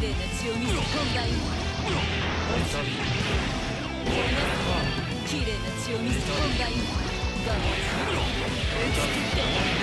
麗な血を見せ本番よ。綺麗な血を見せ本番よ。我慢しろ。美しくて